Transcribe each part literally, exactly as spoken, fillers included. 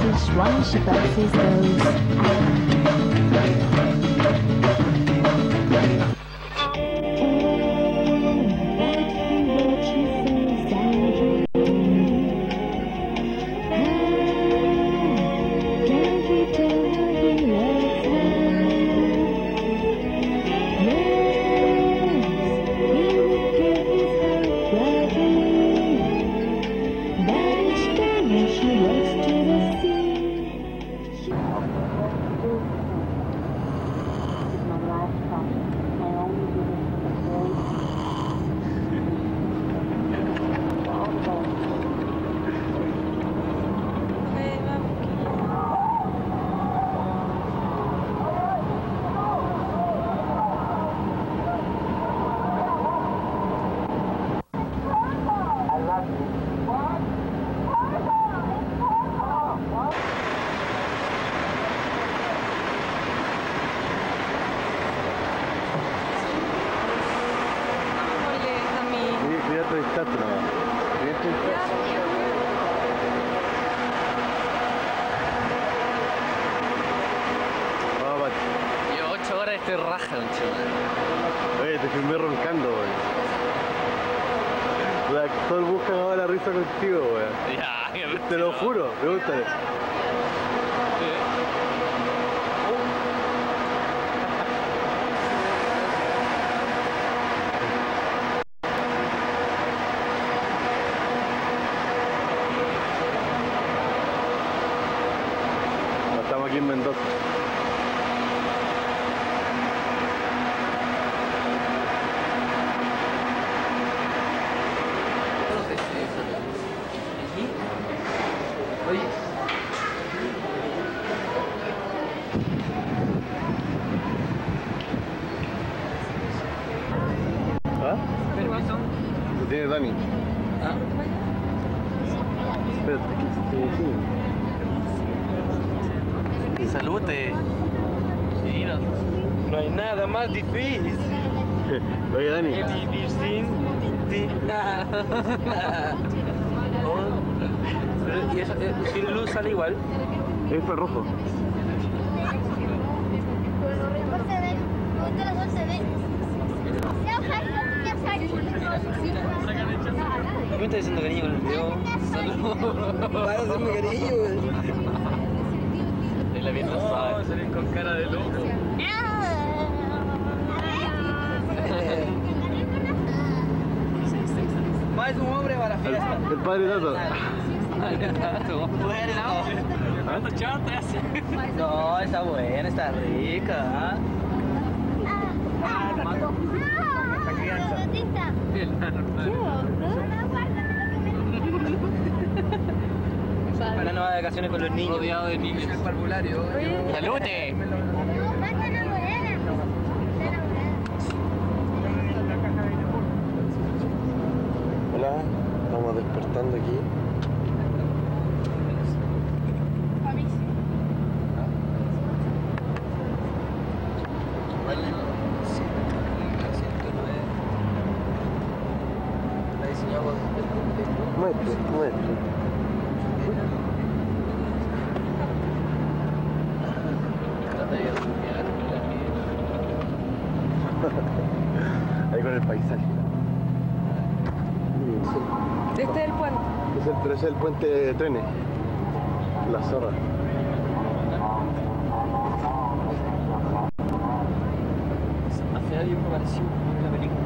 fish one she boxes Te raja, chaval. Oye, te filmé roncando, wey. Todo el bus cagaba la risa contigo, wey. Ya, te lo juro, pregúntale. Estamos aquí en Mendoza. ¿Ah? Permiso. Lo tiene Dani. Ah. Espérate, ¿qué sí. Salute. Sí, no. No hay nada más difícil. Oye, Dani. Que vivir sin ti. Y eso, sin luz sale igual. Es para rojo. ¿Qué me estás diciendo cariño con el video? Para hacerme cariño, güey. La bien no sabe. Salir con cara de loco. Más un hombre para la fiesta. El padre Tato. No, está buena, está rica. Para nuevas vacaciones con los niños. Rodeado de niños. El parvulario. ¡Salute! Hola, estamos despertando aquí. Muestre, muestre. Ahí con el paisaje. Este es el puente. Es el, es el puente de trenes. La zorra. Hace algo me pareció una película.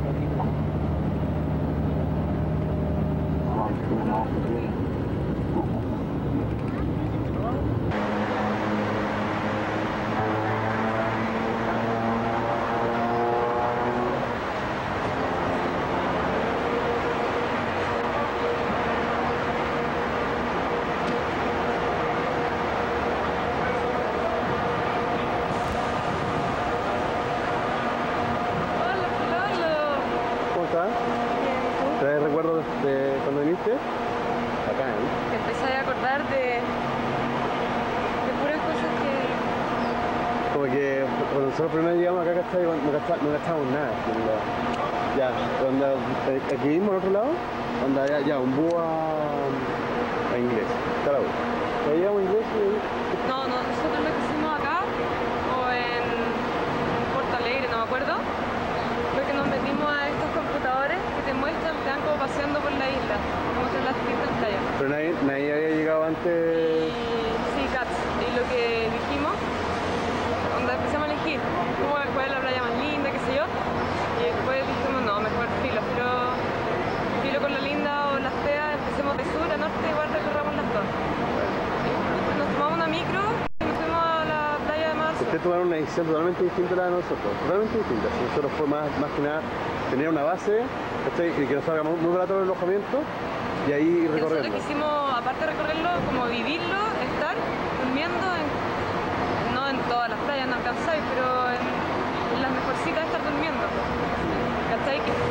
¿Traes recuerdos de cuando viniste? Acá, ¿eh? Te empecé a acordar de, de puras cosas que... Como que cuando nosotros primero llegamos acá, ¿cachai? No gastamos, no gastamos nada. Onda, ya, onda, aquí mismo al otro lado, onda, ya, ya un búho a, a inglés, cada uno. ¿Ya llegamos a Iglesia? No, no, nosotros lo que hicimos acá, o en Porto Alegre, no me acuerdo, fue que nos metimos a estos computadores que te muestran, te dan como paseando por la isla, te muestran las distintas playas. Pero nadie, nadie había llegado antes. Y sí, Cats, y lo que dijimos, cuando empezamos a elegir cuál cuál es la playa más linda, qué sé yo, y después dijimos, no, mejor filo, pero filo con la linda o las feas, empecemos de sur a norte, igual recorramos las dos. Y nos tomamos una micro y nos fuimos a la playa de Mar Sur. Ustedes tomaron una decisión totalmente distinta a la de nosotros, totalmente distinta. Si nosotros fue más, más que nada tener una base, ¿cachai? Y que nos salga muy, muy barato el alojamiento y ahí ir Y nosotros recorriendo. quisimos, aparte de recorrerlo, como vivirlo, estar durmiendo, en, no en todas las playas, no alcanzáis, pero en, en las mejorcitas estar durmiendo. ¿Cachai? Que-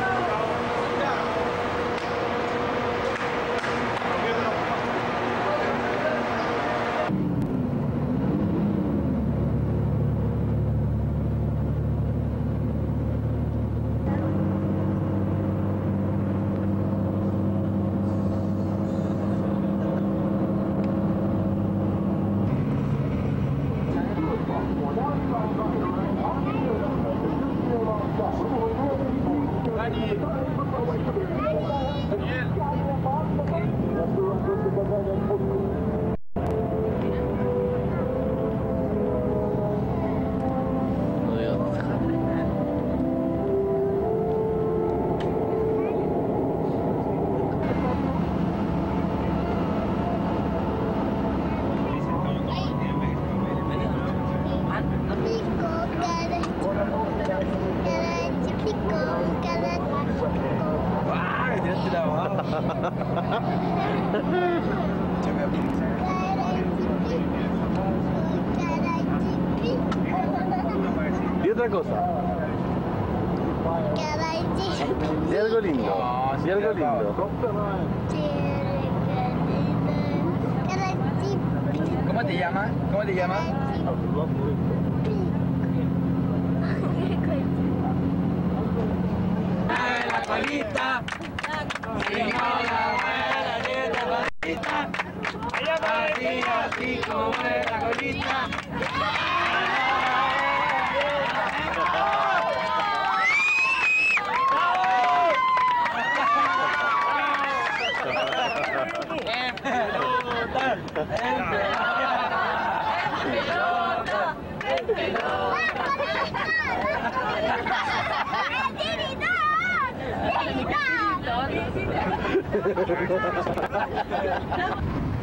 ¡Ah! Me tiraste la abajo. Y otra cosa, y algo lindo, y algo lindo. ¿Cómo te llamas? ¿Cómo te llamas? La colita, si no la muela, nieta colita, así, así como es la colita. ¡En pelota! ¡En pelota! ¡En pelota!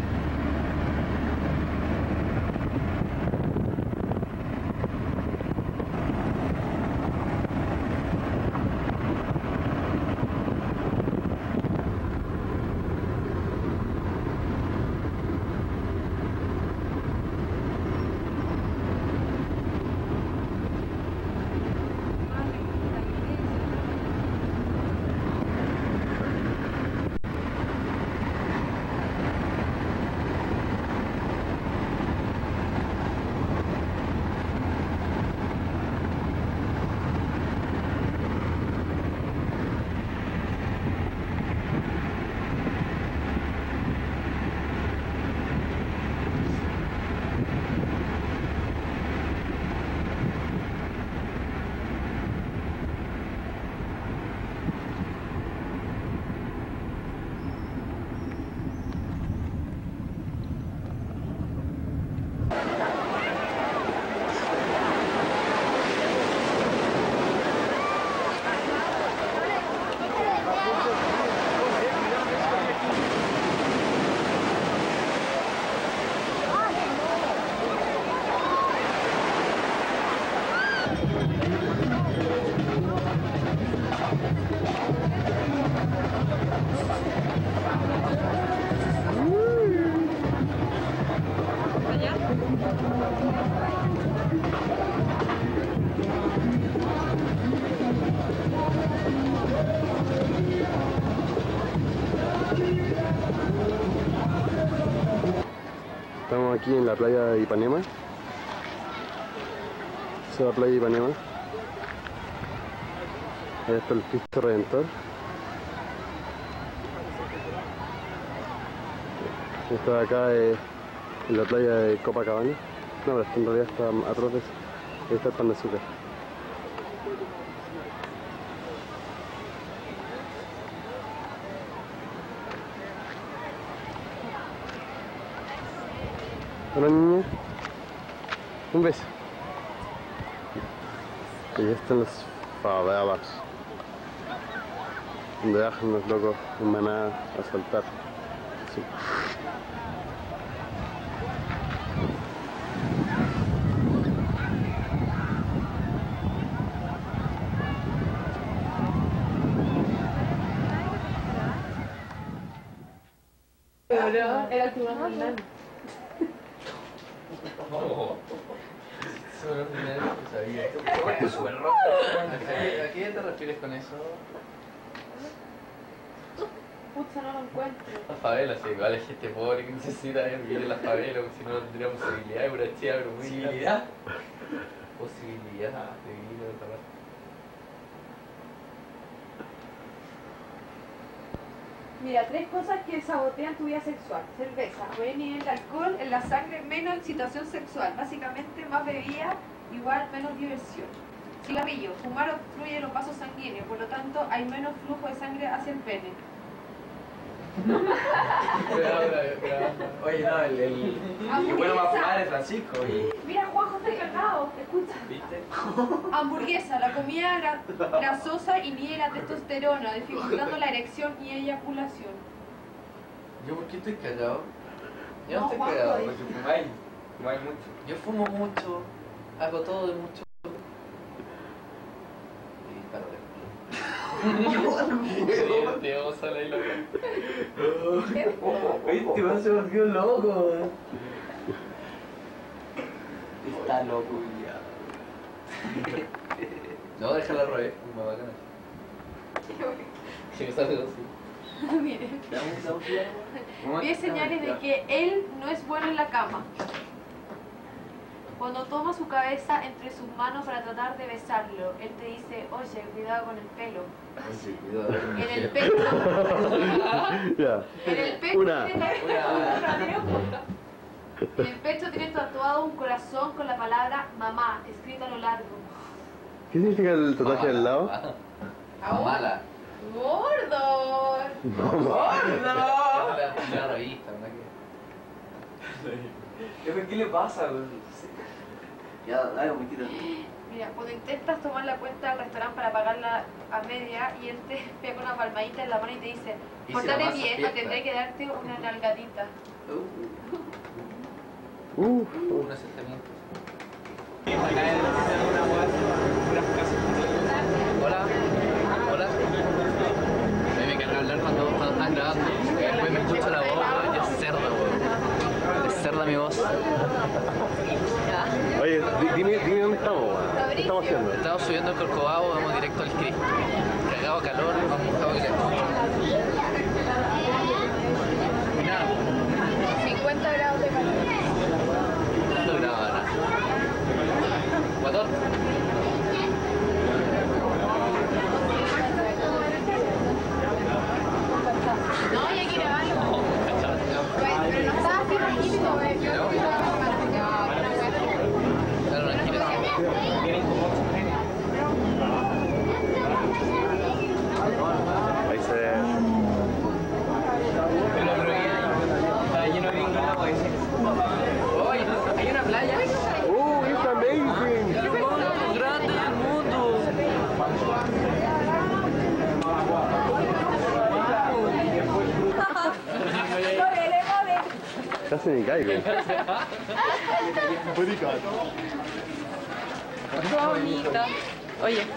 Estamos aquí en la playa de Ipanema. Esa es la playa de Ipanema. Ahí está el Cristo Redentor. Esta de acá es en la playa de Copacabana. No, pero es que en realidad está atrás de eso. Ahí está el Pan de Azúcar. Hola niña. Un beso. Y ya están las favelas, donde bajan los locos en manada a saltar. Sí. Era el primer final. Oh. Sobre el final, no sabía. Es súper rojo. ¿A qué te refieres con eso? Pucha, no lo encuentro. La favela, sí, igual hay gente pobre que necesita vivir en la favela, porque si no, no tendría posibilidad de una chica, pero muy ¿Posibilidad? Posibilidad de vivir en otra parte. Mira, tres cosas que sabotean tu vida sexual. Cerveza, mayor nivel de alcohol en la sangre, menos excitación sexual. Básicamente, más bebida, igual menos diversión. Cigarrillo, fumar obstruye los vasos sanguíneos, por lo tanto hay menos flujo de sangre hacia el pene. Oye, no, el, el, el que bueno más fumar es Francisco. Y... Mira, Juanjo está calmado, escucha. ¿Viste? Hamburguesa, la comida gra grasosa inhibe la testosterona, dificultando la erección y eyaculación. ¿Yo por qué estoy callado? Yo no, No, estoy Juanjo, callado, es- porque fumáis, fumáis mucho. Yo fumo mucho, hago todo de mucho. Y disparo de Te vamos a la loca. Este va a ser volvió loco. Está loco ya. No, déjala al revés, me va a ganar. Si me sale así. Mire, vi señales de que él no es bueno en la cama. Cuando toma su cabeza entre sus manos para tratar de besarlo, él te dice, oye, cuidado con el pelo. Sí, cuidado. En el pecho. Ya. En el pecho Una. tiene En el pecho tiene tatuado un corazón con la palabra mamá, escrita a lo largo. ¿Qué significa el tatuaje del lado? Mala. ¡Gordo! ¡Gordo! Es una revista, ¿verdad que? ¿Qué le pasa? Ya, dale, me quita. Mira, cuando intentas tomar la cuenta del restaurante para pagarla a media y él te pega una palmadita en la mano y te dice, Y si pórtate la masa bien o aprieta. tendré que darte una nalgadita. Uf. Un asentamiento. Hola. Hola. A mí me encanta hablar cuando, cuando estás grabando. Porque después me escucho la voz, weón, y es cerda, weón. Es cerda mi voz. Oye, di- dime, dime dónde estamos, weón. ¿Qué estamos haciendo? Estamos subiendo el Corcovado, vamos directo al Cris. Cagado calor, vamos mojado que Nada. cincuenta grados de calor. No graba nada. ¿Guatón? No, hay que grabarlo. No, cachado. Pero no estaba así bajito, güey. Yo no quiero Claro, tranquilo. Ahí se ve. Pero otro día está lleno de gringos, pues. Oye, hay una playa. ¡Oh, it's amazing! ¡El mundo más grande del mundo! Casi me caigo. Qué bonita. Oye.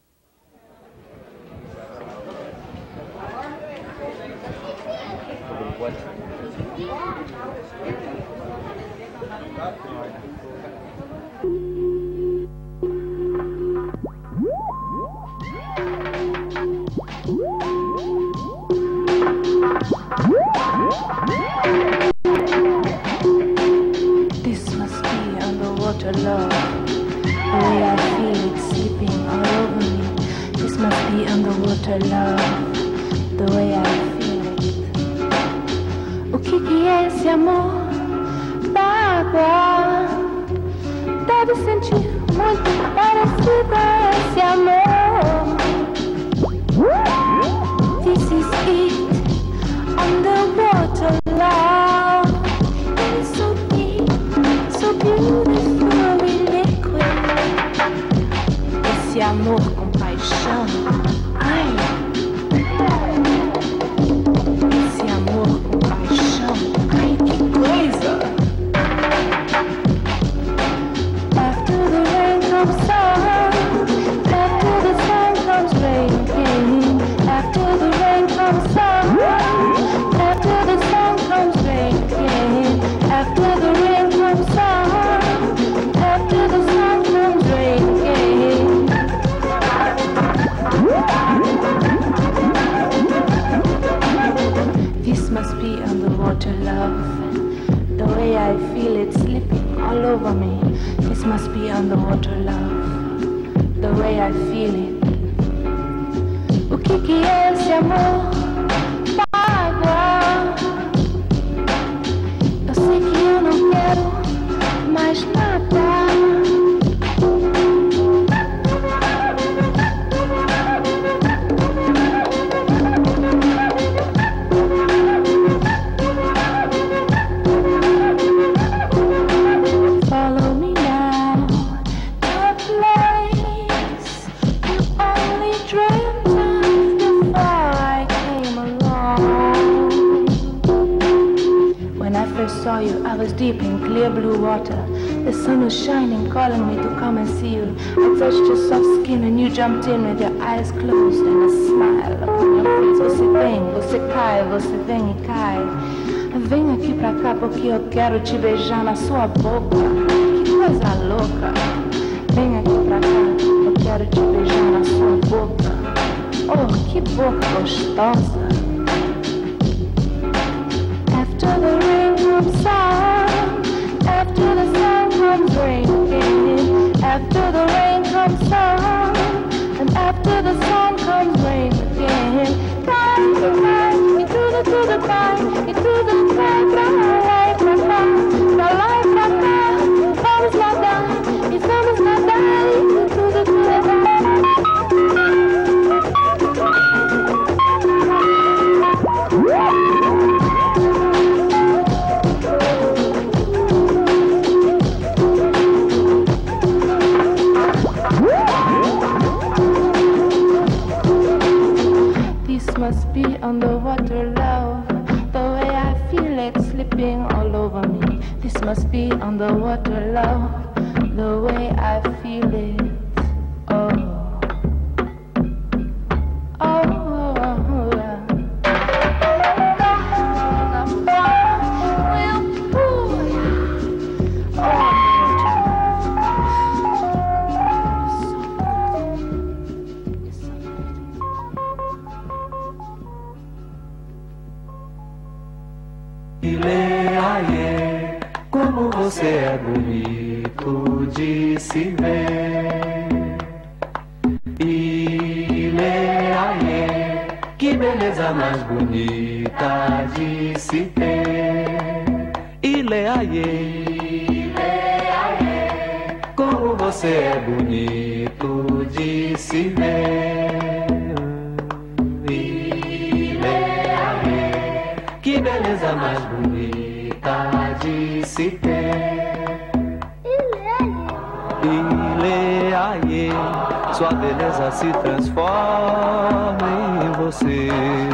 This must be underwater love. The way I feel it sleeping all over me. This must be underwater love. The way I feel it. O que que é esse amor? mágoa. Deve sentir muito parecido a esse amor. This is it, underwater love. It is so deep, so beautifully liquid. Esse amor com paixão. Ai. Esse amor com paixão. Ai, que coisa. After the rain comes sun. After the sun comes rain again. After the rain comes sun. After the sun comes rain again. After the rain comes sun. After the sun comes rain again. This must be underwater love. The way I feel it slipping all over me. This must be underwater love. The way I feel it. O que que é esse amor? Água. Eu sei que eu não quero mais nada. Follow me now to a place you only dreamt of before I came along. When I first saw you, I was deep in clear blue water. The sun was shining, calling me to come and see you. I touched your soft skin and you jumped in with your eyes closed and a smile upon your face. Você vem, você cai, você vem e cai. Vem aqui pra cá porque eu quero te beijar na sua boca. Que coisa louca. Vem aqui pra cá, eu quero te beijar na sua boca. Oh, que boca gostosa. After the rain comes sun. After the sun comes rain again. After the rain comes sun. And after the sun comes rain again. Time to time, into the to the time, into the time, life my time, the life my time, vamos nadar, e vamos nadar, into the to the time. This must be underwater love. The way I feel it slipping all over me. This must be underwater love. The way I feel it. Oh. Oh. Ileaie, como você é bonito de se ver. Ileaie, que beleza mais bonita de se ter. Ileaie, Ileaie, como você é bonito de se ver. Que beleza mais bonita de se ter. Ileaie, sua beleza se transforma em você.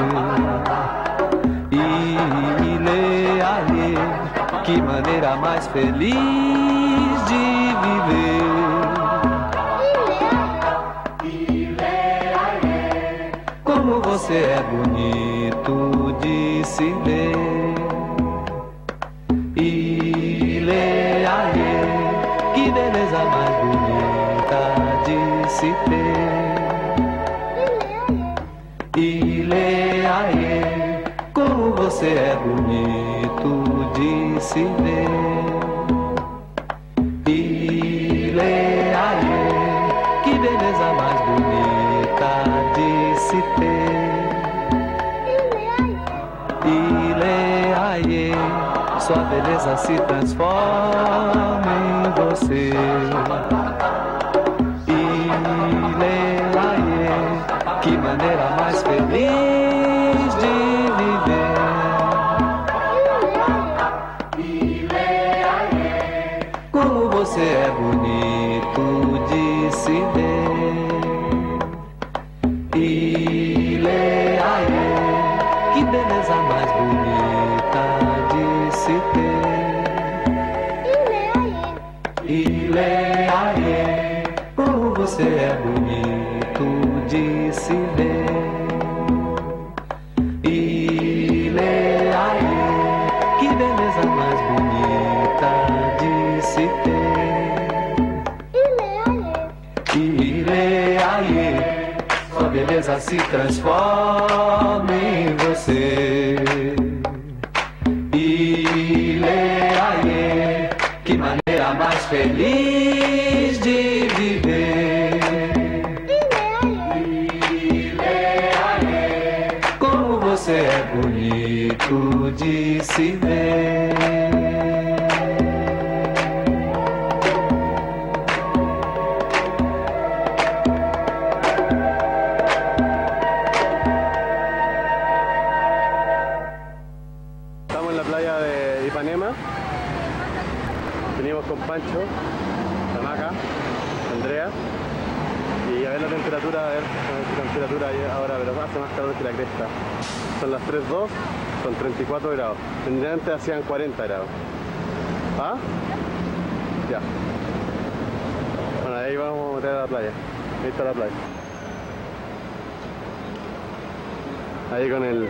Ileaie, que maneira mais feliz de viver. Ileaie, como você é bonito de se ver. Ileaie, que beleza mais bonita de se ter. Ileaie, como você é bonito de se ver. Ileaie, que beleza mais bonita de se ter. Ileaie, sua beleza se transforma em você. Ileaie, que maneira mais feliz de viver. Ileaie, como você é bonito de se ver. Ileaie, que beleza mais bonita de se ter. Ileaie, como você é bonito de se ver. Ileaie, que beleza mais bonita de se ter. Ileaie, sua beleza se transforma em você. Ileaie, que maneira mais feliz de viver. Ileaie, como você é bonito de se ver. Estamos en la playa de Ipanema. Venimos con Pancho, la Maca, Andrea. Y a ver la temperatura, a ver, a ver qué temperatura hay ahora, pero hace más calor que la cresta. Son las tres dos, son treinta y cuatro grados. Generalmente hacían cuarenta grados. ¿Ah? Ya. Bueno, ahí vamos a meter a la playa. Ahí está la playa. Ahí con el...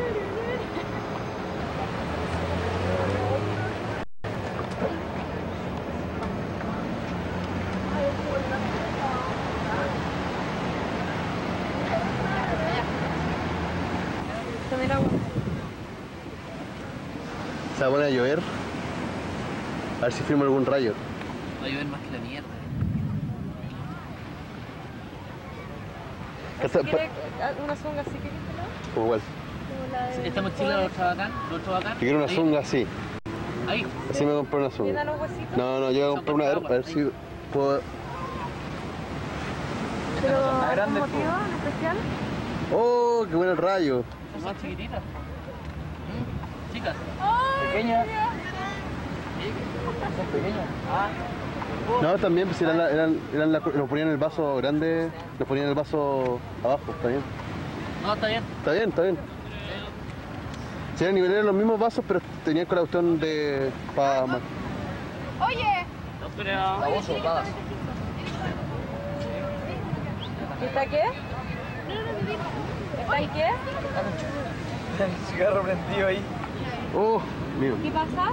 Con el agua. Se va a poner a llover. A ver si firmo algún rayo. Va a llover más que la mierda. Esta- ¿Quiere una zunga así que quítela? Como igual. Como la de... Esta mochila lo otro bacán, lo otro bacán. Yo quiero una Ahí, zunga así. Ahí. Así me compré una ¿Llena zunga. los huesitos? No, no, yo voy a comprar una a ver, a ver si puedo... ¿Pero algún motivo en especial? ¡Oh, qué bueno el rayo! Son más chiquititas. ¿Mm? Chicas. Pequeña. Son pequeñas. Ah. No, también, pues eran, la- eran, eran la- los ponían en el vaso grande, los ponían en el vaso abajo, está bien. No, está bien. Está bien, está bien. Si eran niveles los mismos vasos, pero tenían con la cuestión de... Pa, ma- Oye, No, pero... Vamos sopadas. ¿Está qué? ¿Está en qué? Cigarro prendido ahí. ¡Oh! Mío. ¿Qué pasa?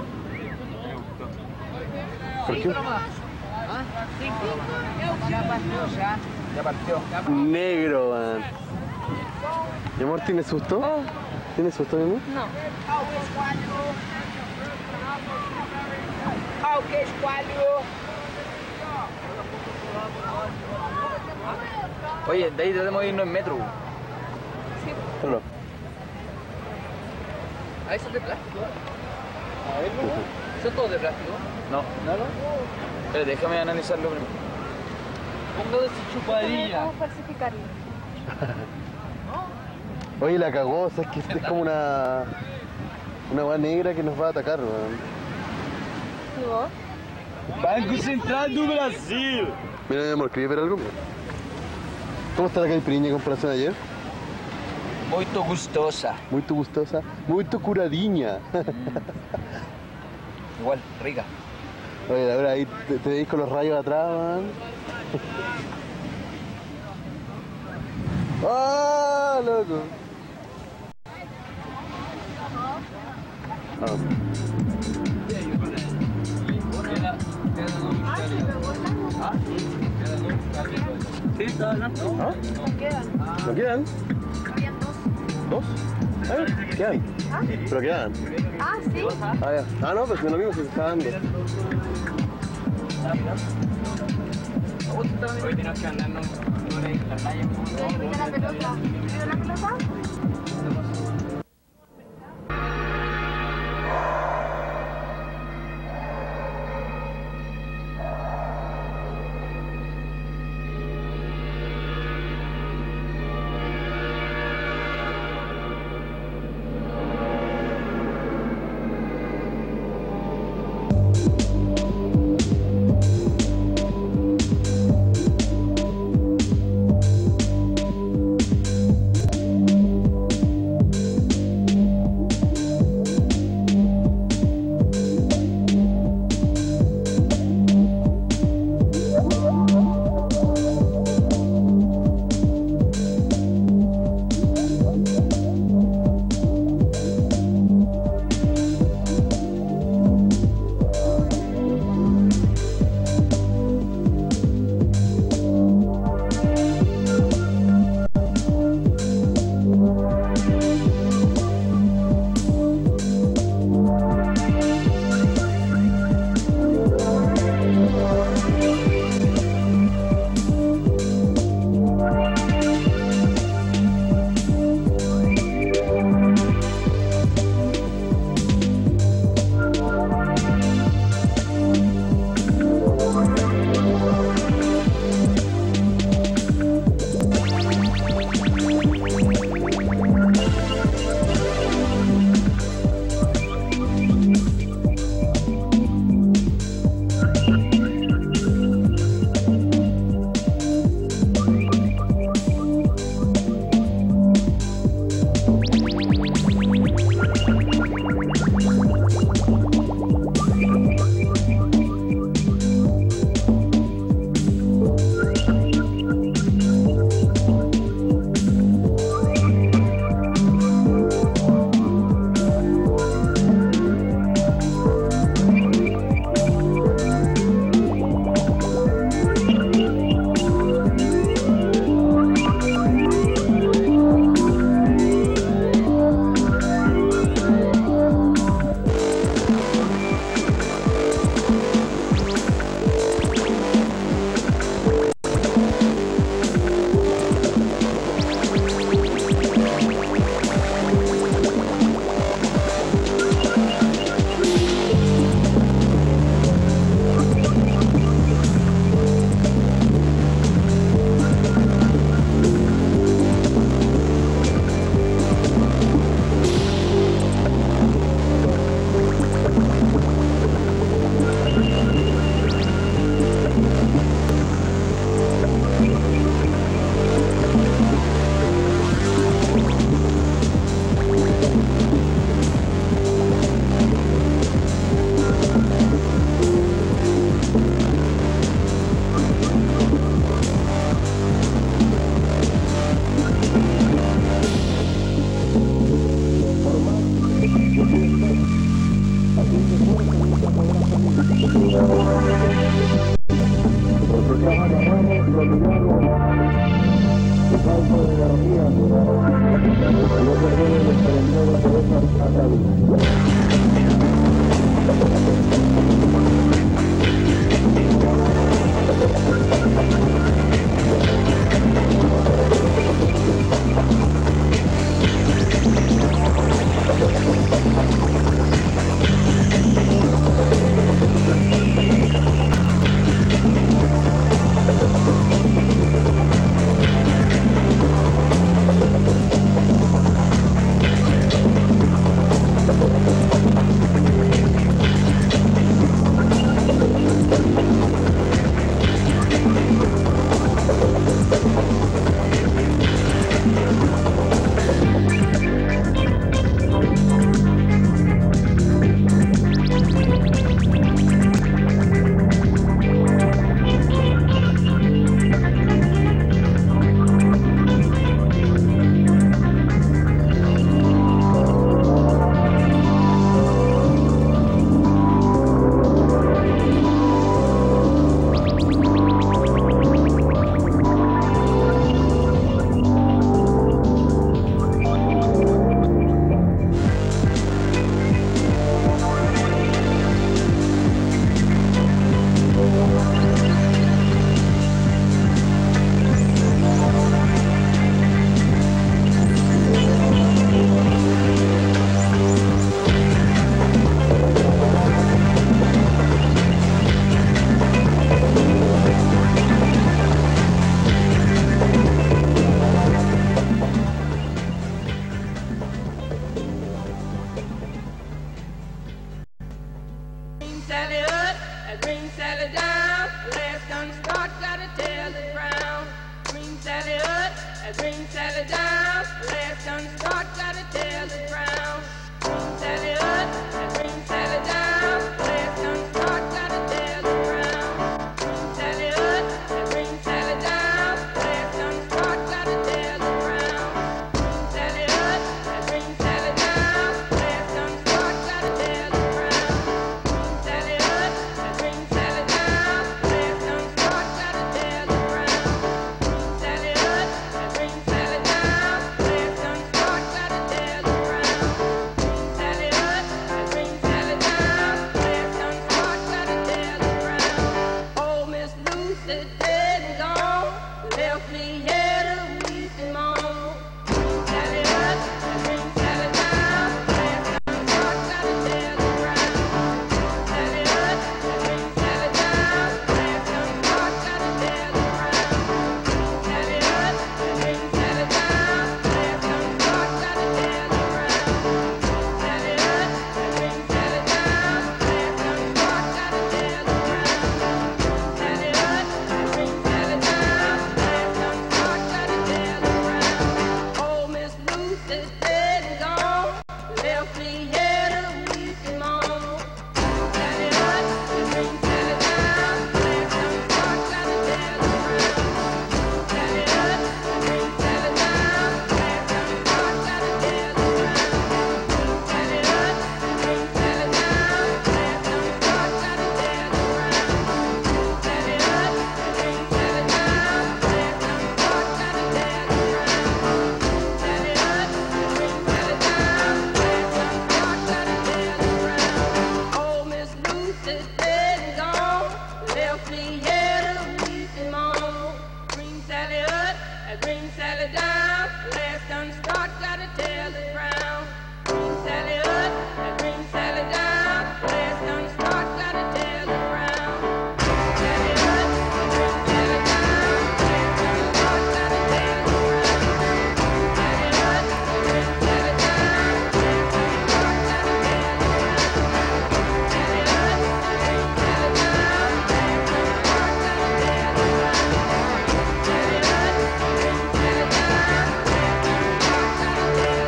¿Por qué? Ya partió, ya. Ya partió. Negro, man. Mi amor, ¿tiene susto? ¿Tiene susto, mi amor? No. Oye, de ahí debemos irnos en metro. Hola. ¿Ah, eso es de plástico? A ver, ¿son todos de plástico? No. ¿No, no? Pero déjame analizarlo primero. Pongo de su chupadilla. ¿Cómo falsificarlo? Oye, la cagó, o sea, es que es como una... Una agua negra que nos va a atacar, man. ¿Y vos? Banco Central do Brasil. Mira, mi amor, ¿querías ver algo? ¿Cómo está la caipirinha en comparación a ayer? Muito gustosa. Muy gustosa, muy curadiña. Igual, rica. Oye, ahora ahí te, te veis con los rayos atrás, man. ¡Ah, loco! Ah. Sí, está hablando. ¿Ah? no quedan. ¿No quedan? Habían dos. ¿Dos? A ver, quedan. ¿Pero quedan? Ah, sí. Ah, ya. Ah, no, pues no lo mismo, se está dando. Hoy tenemos que andarnos por ahí en la playa. Mira la pelota. ¿Mira la pelota? Sally down, last done start, gotta tell the ground. Green Sally up, and Green Sally down, last done start, gotta tell the ground. Green Sally up, and Green Sally down, last done start, gotta tell the ground. Green Sally up, and Green Sally down, last done start, gotta tell the ground. Green Sally up, and Green Sally down, last done start, gotta tell the ground. Green Sally up, and Green Sally down, last done start, gotta tell the ground. Green Sally up, and Green Sally down, last done start, gotta tell the ground. Oh, Miss Lucy dead and gone, left me here to weep and moan. Green Sally up, and Green Sally down, last done start, gotta tell the ground. Green Sally up, and Green Sally down, last done start, gotta tell the ground. Green Sally up, and Green Sally down, last done start, gotta tell the ground. Green Sally up, and Green Sally down, last done start, gotta tell the ground. Green Sally up, and Green Sally down, last done start, gotta tell the ground. Oh, Miss Lucy's dead and gone, left me here to weep and moan. Green Sally up, and Green Sally down, last done start, gotta tell the ground. Green Sally up, and Green Sally down, last done start, gotta tell the ground. Green Sally up, and Green Sally down, last done start, gotta tell the ground. Green Sally up, and Green Sally down, last done start, gotta tell the ground. Green Sally up, and Green Sally down, last done start, gotta tell the ground. Oh, Miss Lucy's dead and gone, left me here to weep and moan. Green Sally up, and Green Sally down, last done start, gotta tell the ground. Green Sally up, and Green Sally down, last done start, gotta tell the ground. Green Sally up, and Green Sally down, last done start, gotta tell the ground. Green Sally up, and Green Sally down, last done start, gotta tell the ground. Green Sally up, and Green Sally down, last done start, gotta tell the ground. Green Sally up, and Green Sally down, last done start, gotta tell the ground.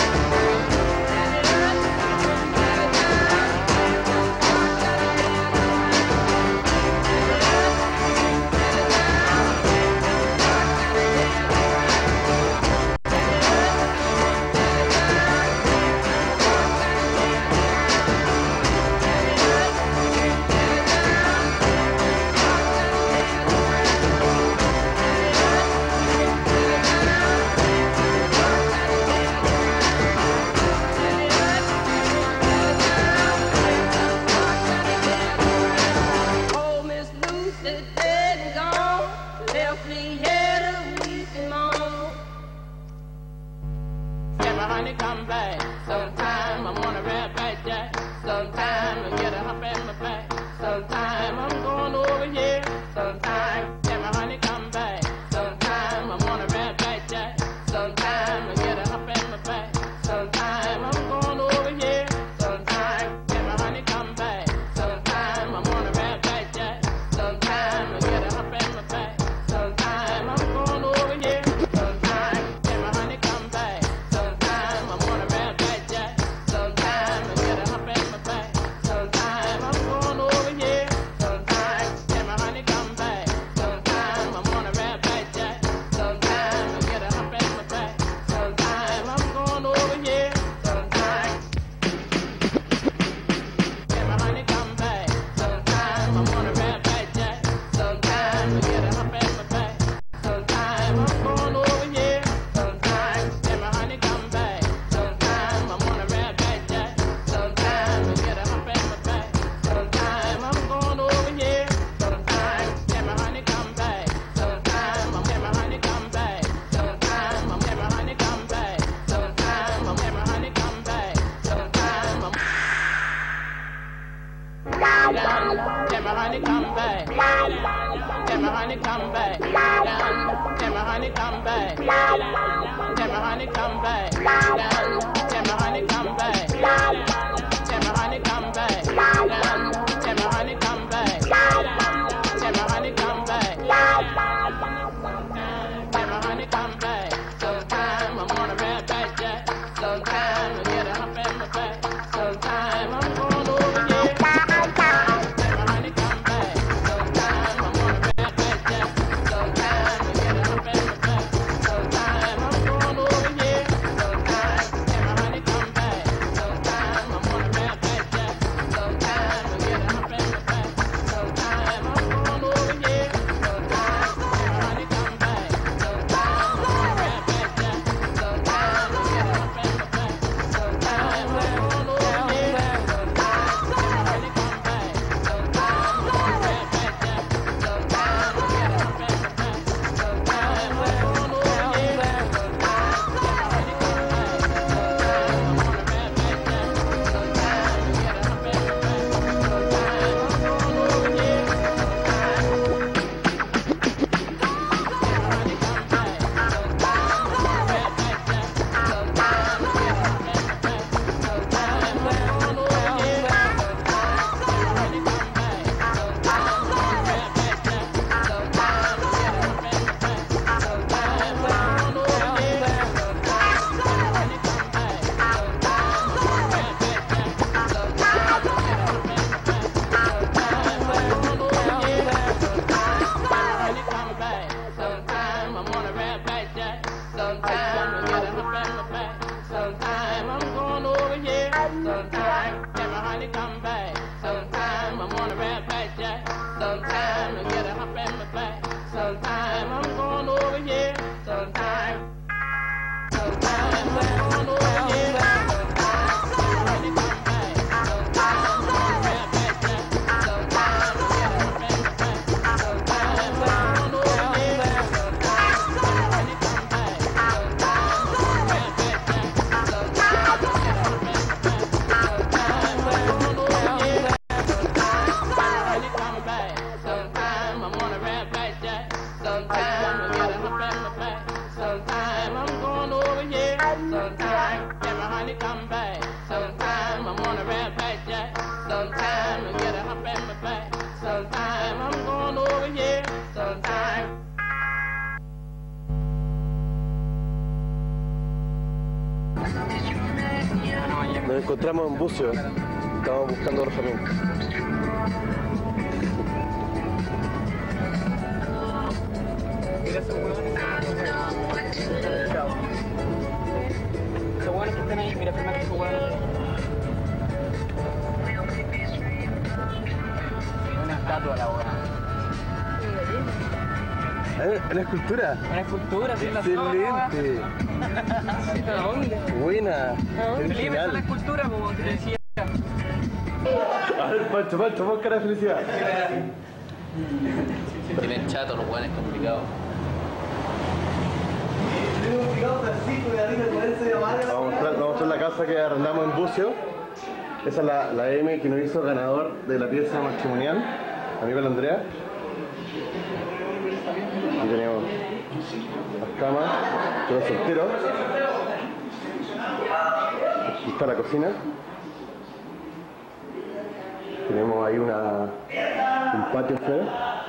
Oh, Miss Lucy dead and gone, left me here to weep and moan. Get my honey come back. Sometime I'm on a red back jack. Sometime I get a hump in my back. Sometime I'm going over here. Sometime get my honey come back. Sometime I'm on a red back jack. Sometime I get a hump in my back. Sometime I'm going over here. Sometime get my honey come back. Sometime I'm on a red back jack. Sometime I get a hump in my back. Sometime I'm going over here. Sometime get my honey come back. Sometime I'm on a red back jack. Sometime I get a hump in my back. Sometime I'm going over here. Sometime get my honey come back. Sometime I'm on a red back jack. Sometime I get a hump in my back. Sometime I'm going over here. Sometime get my honey come back. Sometime I'm on a red back jack. Sometime I get a hump in my back. Sometime I'm going over here. Sometime get my honey come back. Sometime I'm on a red back jack. Sometime I get a hump in my back. Sometime I'm going over here. Sometime get my honey come back. Sometime I'm get my honey come back. Sometime I'm get my honey come back. Sometime I'm get my honey come back. Sometime I'm get my honey come back. Get my honey come back. Get my honey come back. Get my honey come back. Get my honey come back. Get my honey come back. Get my honey come back. Get my honey come back. Get my honey come back. Sometime honey come back. Sometime I'm on a rampage jack. Sometime I get a hump in my back. Sometime I'm going over here. Sometime. Nos encontramos en Bucio. Estamos buscando alojamiento. Mira esos huevones. Esos huevones que están ahí, mira primero esos huevones. Una estatua la hueá. ¿Una escultura? Una escultura, sí, la zona. Excelente. ¿A dónde? Buena. Felipe, es Original. una escultura, como te decía. A ver, Pancho, Pancho, pon cara de felicidad. Tienen chato los hueones complicados. Vamos a mostrar, vamos a mostrar la casa que arrendamos en Bucio. Esa es la, la M que nos hizo ganador de la pieza matrimonial, amigo de la Andrea. Aquí tenemos las camas, todos solteros. Aquí está la cocina. Tenemos ahí una, un patio afuera.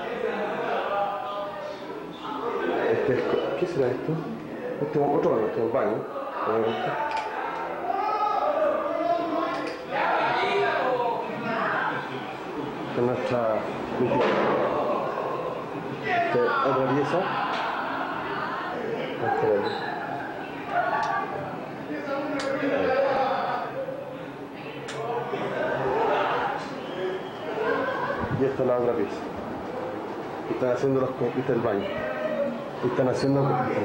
Este es, ¿qué será esto? Este es otro baño, este es un baño, obviamente. Esta es nuestra Esta es otra pieza. Esta es otra. Y esta es la otra pieza. Están haciendo los conquistas del baño. Están haciendo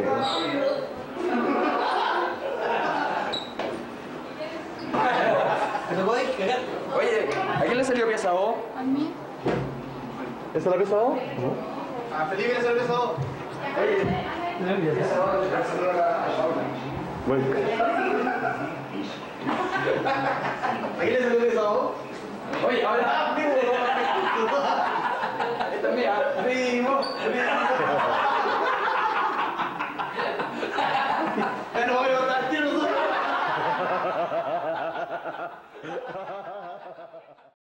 Oye, ¿a quién le salió pieza vos? A mí. ¿Esa es la pieza dos? A Felipe le salió pieza dos. Bueno. ¿A quién le salió pieza dos? Oye, ahora. Esta es mía. Primo.